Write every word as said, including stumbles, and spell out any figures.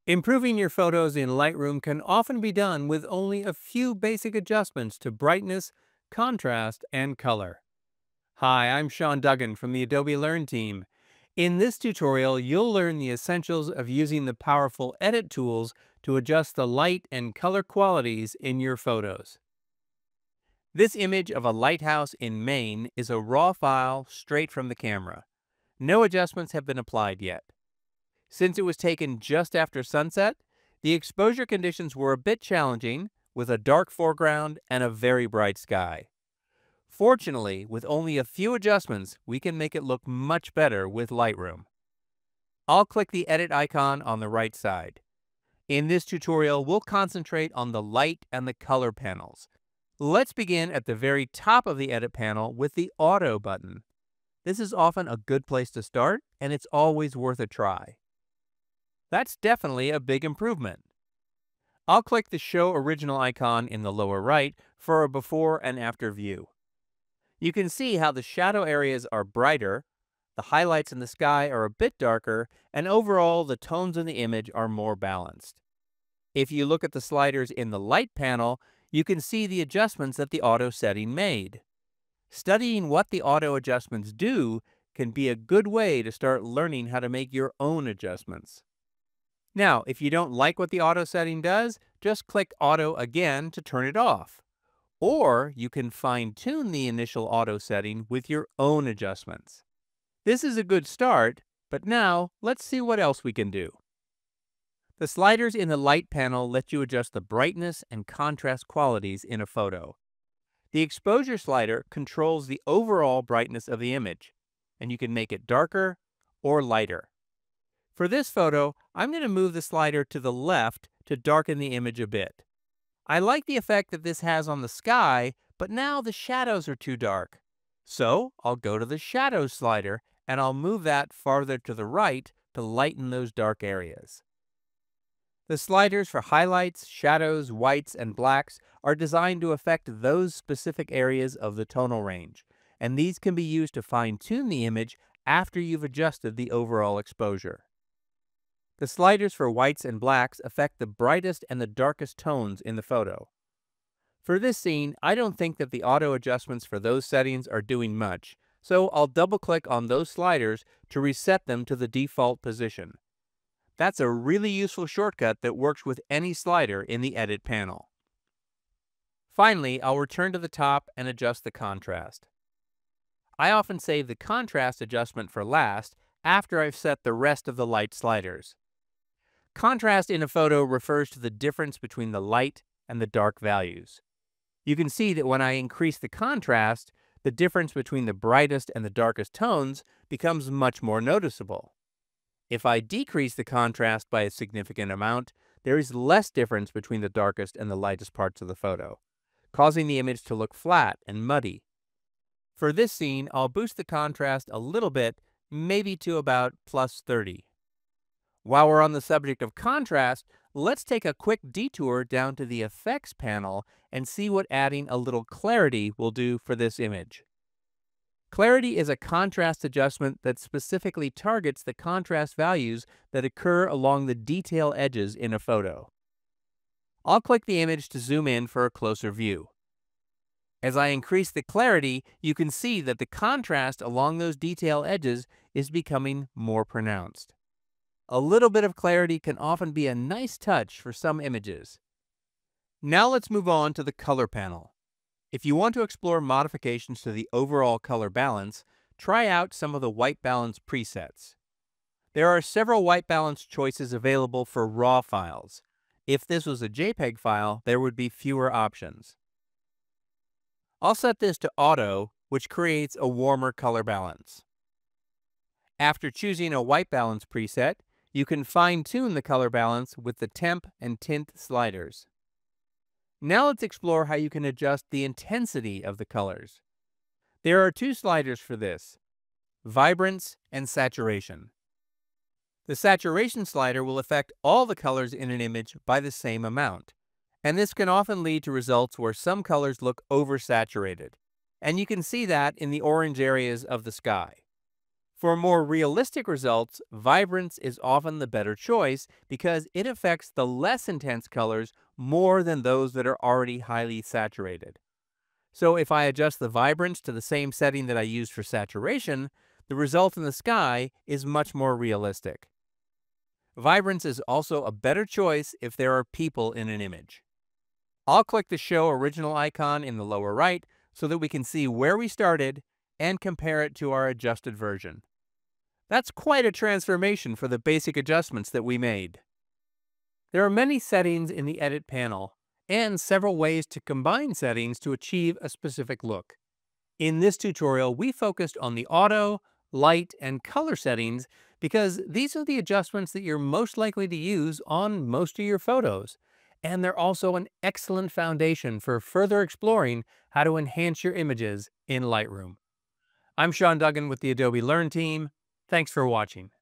Improving your photos in Lightroom can often be done with only a few basic adjustments to brightness, contrast, and color. Hi, I'm Seán Duggan from the Adobe Learn team. In this tutorial, you'll learn the essentials of using the powerful edit tools to adjust the light and color qualities in your photos. This image of a lighthouse in Maine is a raw file straight from the camera. No adjustments have been applied yet. Since it was taken just after sunset, the exposure conditions were a bit challenging, with a dark foreground and a very bright sky. Fortunately, with only a few adjustments, we can make it look much better with Lightroom. I'll click the edit icon on the right side. In this tutorial, we'll concentrate on the light and the color panels. Let's begin at the very top of the edit panel with the Auto button. This is often a good place to start, and it's always worth a try. That's definitely a big improvement. I'll click the Show Original icon in the lower right for a before and after view. You can see how the shadow areas are brighter, the highlights in the sky are a bit darker, and overall the tones in the image are more balanced. If you look at the sliders in the light panel, you can see the adjustments that the auto setting made. Studying what the auto adjustments do can be a good way to start learning how to make your own adjustments. Now, if you don't like what the auto setting does, just click Auto again to turn it off. Or you can fine-tune the initial auto setting with your own adjustments. This is a good start, but now let's see what else we can do. The sliders in the light panel let you adjust the brightness and contrast qualities in a photo. The exposure slider controls the overall brightness of the image, and you can make it darker or lighter. For this photo, I'm going to move the slider to the left to darken the image a bit. I like the effect that this has on the sky, but now the shadows are too dark. So I'll go to the Shadows slider and I'll move that farther to the right to lighten those dark areas. The sliders for highlights, shadows, whites, and blacks are designed to affect those specific areas of the tonal range, and these can be used to fine-tune the image after you've adjusted the overall exposure. The sliders for whites and blacks affect the brightest and the darkest tones in the photo. For this scene, I don't think that the auto adjustments for those settings are doing much, so I'll double-click on those sliders to reset them to the default position. That's a really useful shortcut that works with any slider in the Edit panel. Finally, I'll return to the top and adjust the contrast. I often save the contrast adjustment for last after I've set the rest of the light sliders. Contrast in a photo refers to the difference between the light and the dark values. You can see that when I increase the contrast, the difference between the brightest and the darkest tones becomes much more noticeable. If I decrease the contrast by a significant amount, there is less difference between the darkest and the lightest parts of the photo, causing the image to look flat and muddy. For this scene, I'll boost the contrast a little bit, maybe to about plus thirty. While we're on the subject of contrast, let's take a quick detour down to the Effects panel and see what adding a little clarity will do for this image. Clarity is a contrast adjustment that specifically targets the contrast values that occur along the detail edges in a photo. I'll click the image to zoom in for a closer view. As I increase the clarity, you can see that the contrast along those detail edges is becoming more pronounced. A little bit of clarity can often be a nice touch for some images. Now let's move on to the Color panel. If you want to explore modifications to the overall color balance, try out some of the white balance presets. There are several white balance choices available for RAW files. If this was a JPEG file, there would be fewer options. I'll set this to Auto, which creates a warmer color balance. After choosing a white balance preset, you can fine-tune the color balance with the Temp and Tint sliders. Now let's explore how you can adjust the intensity of the colors. There are two sliders for this: Vibrance and Saturation. The Saturation slider will affect all the colors in an image by the same amount, and this can often lead to results where some colors look oversaturated, and you can see that in the orange areas of the sky. For more realistic results, vibrance is often the better choice because it affects the less intense colors more than those that are already highly saturated. So if I adjust the vibrance to the same setting that I used for saturation, the result in the sky is much more realistic. Vibrance is also a better choice if there are people in an image. I'll click the Show Original icon in the lower right so that we can see where we started and compare it to our adjusted version. That's quite a transformation for the basic adjustments that we made. There are many settings in the Edit panel, and several ways to combine settings to achieve a specific look. In this tutorial, we focused on the auto, light, and color settings because these are the adjustments that you're most likely to use on most of your photos. And they're also an excellent foundation for further exploring how to enhance your images in Lightroom. I'm Seán Duggan with the Adobe Learn team. Thanks for watching.